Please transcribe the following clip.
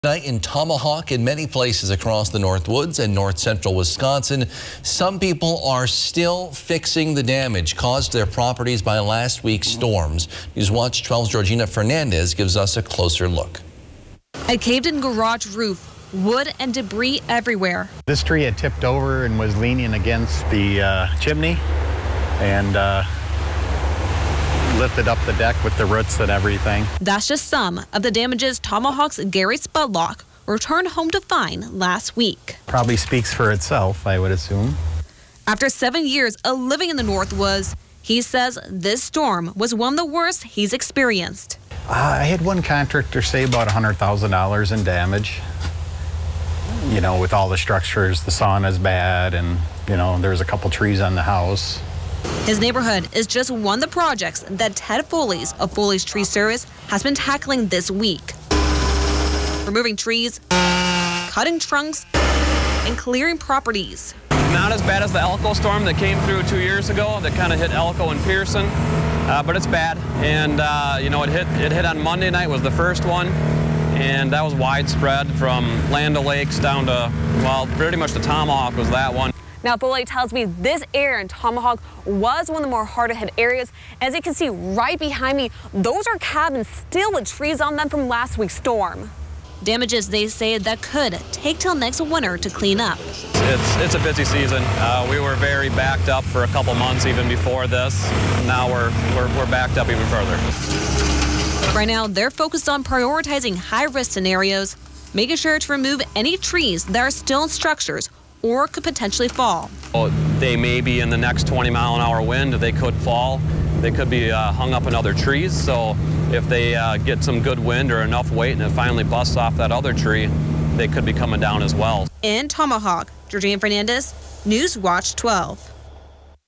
Night in Tomahawk and many places across the Northwoods and north central Wisconsin. Some people are still fixing the damage caused to their properties by last week's storms. News Watch 12's Georgina Fernandez gives us a closer look. A caved-in garage roof, wood and debris everywhere. This tree had tipped over and was leaning against the chimney and lifted up the deck with the roots and everything. That's just some of the damages Tomahawk's Gary Spudlock returned home to find last week. Probably speaks for itself, I would assume. After 7 years of living in the Northwoods, he says this storm was one of the worst he's experienced. I had one contractor say about $100,000 in damage. You know, with all the structures, the sauna's bad, and you know, there's a couple trees on the house. His neighborhood is just one of the projects that Ted Foley's of Foley's Tree Service has been tackling this week. Removing trees, cutting trunks, and clearing properties. Not as bad as the Elko storm that came through 2 years ago that kind of hit Elko and Pearson, but it's bad. And you know, it hit on Monday night was the first one, and that was widespread from Land O'Lakes down to, well, pretty much the Tomahawk was that one. Now, Foley tells me this area in Tomahawk was one of the more hard-to-hit areas. As you can see right behind me, those are cabins still with trees on them from last week's storm. Damages they say that could take till next winter to clean up. It's a busy season. We were very backed up for a couple months even before this. Now we're backed up even further. Right now, they're focused on prioritizing high-risk scenarios, making sure to remove any trees that are still in structures or could potentially fall. They may be in the next 20-mile-an-hour wind. They could fall. They could be hung up in other trees. So if they get some good wind or enough weight and it finally busts off that other tree, they could be coming down as well. In Tomahawk, Georgina Fernandez, News Watch 12.